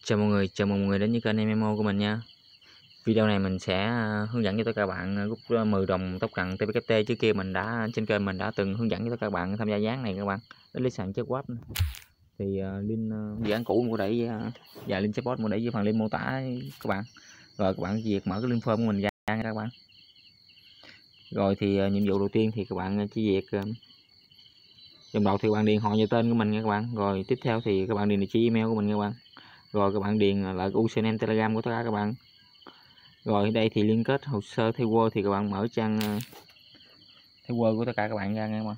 Chào mừng mọi người đến với kênh MMO của mình nha. Video này mình sẽ hướng dẫn cho tất cả các bạn rút 10 đồng tốc cần TPKT. Trước kia mình đã trên kênh mình đã từng hướng dẫn cho tất cả các bạn tham gia dán này các bạn. Đến lấy sàn chết web thì link dự án cũ của để và link support để với phần link mô tả các bạn. Rồi các bạn việc mở cái link form của mình ra nha các bạn. Rồi thì nhiệm vụ đầu tiên thì các bạn chỉ việc dòng đầu thì các bạn điền họ và tên của mình nha các bạn. Rồi tiếp theo thì các bạn điền địa chỉ email của mình nha các bạn. Rồi các bạn điền lại username Telegram của tất cả các bạn. Rồi ở đây thì liên kết hồ sơ theo Word thì các bạn mở trang theo Word của tất cả các bạn ra nha các bạn.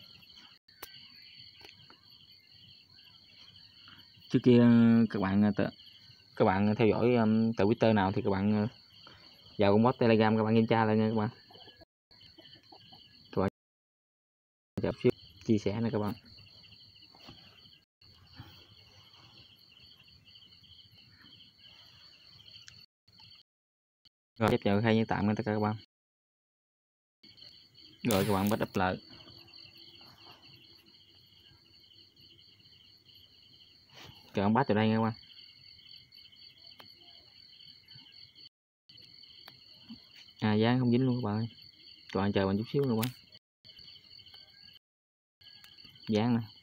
Trước kia các bạn theo dõi tại Twitter nào thì các bạn vào con bot Telegram các bạn kiểm tra lại nha các bạn. Các bạn chia sẻ này các bạn. Rồi chấp nhận hay như tạm nha tất cả các bạn. Rồi các bạn bắt up lại. Các bạn bắt vào đây nha các bạn. Dán không dính luôn các bạn ơi. Các bạn chờ mình chút xíu nữa các bạn. Dán nè.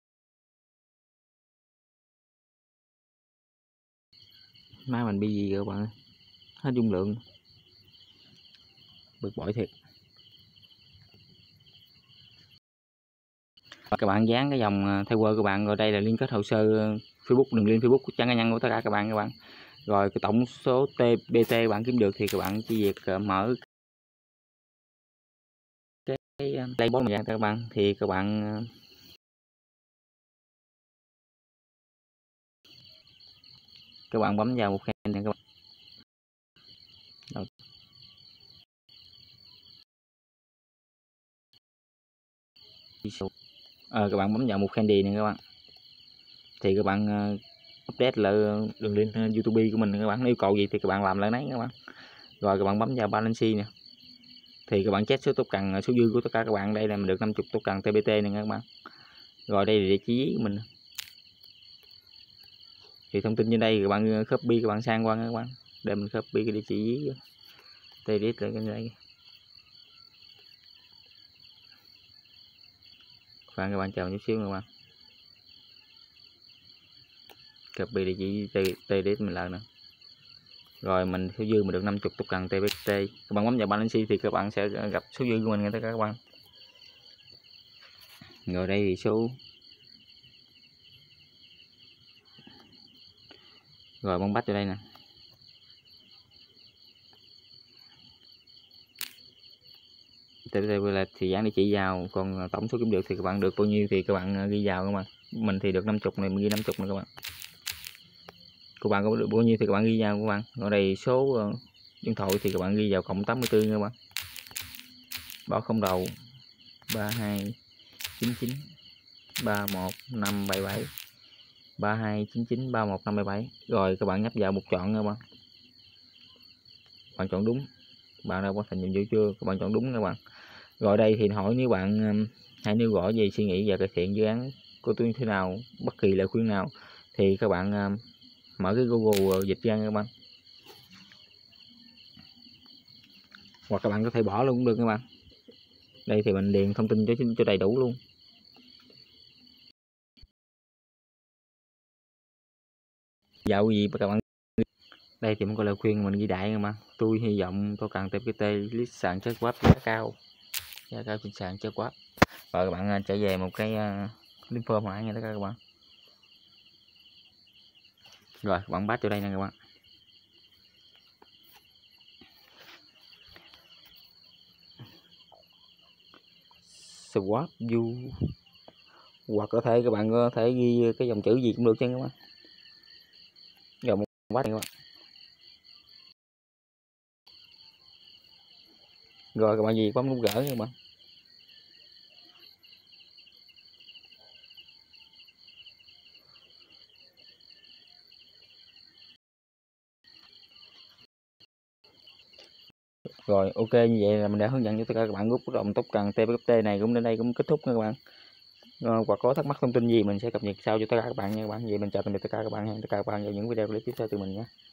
Máy mình bị gì rồi các bạn ơi. Hết dung lượng. Bực bội thiệt. Các bạn dán cái dòng theo Word của bạn. Rồi đây là liên kết hồ sơ Facebook, đường link Facebook trang cá nhân của tất cả các bạn. Rồi cái tổng số TBT bạn kiếm được thì các bạn chỉ việc mở cái playbox này ra các bạn. Thì các bạn bấm vào một khen này các bạn. Các bạn bấm vào một candy này các bạn. Thì các bạn update lại đường link YouTube của mình các bạn. Nếu yêu cầu gì thì các bạn làm lại nấy các bạn. Rồi các bạn bấm vào balance nè. Thì các bạn check số token, số dư của tất cả các bạn. Đây là mình được 50 token TBT này các bạn. Rồi đây là địa chỉ của mình. Thì thông tin trên đây các bạn copy các bạn sang qua các bạn. Để mình copy cái địa chỉ TDS lại cái này. Các bạn chờ một chút xíu nữa các bạn. Copy địa chỉ TDS mình lại nè. Rồi mình số dư mình được 50 token TBT. Các bạn bấm vào balance thì các bạn sẽ gặp số dư của mình nha tất cả các bạn. Rồi đây thì số. Rồi bấm bắt vào đây nè. Thì dán địa chỉ vào, còn tổng số kiếm được thì các bạn được bao nhiêu thì các bạn ghi vào các bạn. Mình thì được 50 này, mình ghi 50 này các bạn. Các bạn có được bao nhiêu thì các bạn ghi vào các bạn. Ở đây số điện thoại thì các bạn ghi vào cộng 84 nha các bạn. Bỏ không đầu 3299 31577 3299 31577. Rồi các bạn nhấp vào một chọn nha các bạn. Bạn chọn đúng. Bạn đã hoàn thành nhiệm vụ chưa? Các bạn chọn đúng các bạn. Rồi đây thì hỏi nếu bạn hãy nêu rõ về suy nghĩ và cải thiện dự án của tôi như thế nào, bất kỳ lời khuyên nào thì các bạn mở cái Google dịch ra các bạn. Hoặc các bạn có thể bỏ luôn cũng được các bạn. Đây thì mình điền thông tin cho đầy đủ luôn. Dạo gì các bạn. Đây thì mình có lời khuyên mình ghi đại các bạn. Tôi hy vọng tôi cần TPT list sàn chất web giá cao trên sàn chất web. Rồi các bạn trở về một cái link form lại nha tất cả các bạn. Rồi các bạn bắt vô đây nè các bạn. Swap view. Hoặc có thể các bạn có thể ghi cái dòng chữ gì cũng được chứ các bạn. Rồi một bắt các bạn. Rồi các bạn gì bấm nút gỡ nha các bạn. Rồi ok, như vậy là mình đã hướng dẫn cho tất cả các bạn rút đồng tốc cần TPT này cũng đến đây cũng kết thúc nha các bạn. hoặc có thắc mắc thông tin gì mình sẽ cập nhật sau cho tất cả các bạn nha các bạn. Vậy mình chào tạm biệt tất cả các bạn, hẹn tất cả các bạn vào những video clip tiếp theo từ mình nhé.